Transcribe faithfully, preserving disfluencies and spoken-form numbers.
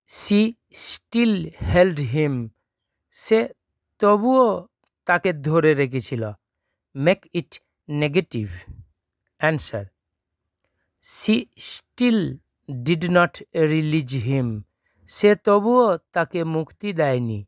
C still held him, সে তবুও তাকে ধরে রেখেছিল। Make it negative. Answer, she still did not release him, সে তবুও তাকে মুক্তি দেয়নি।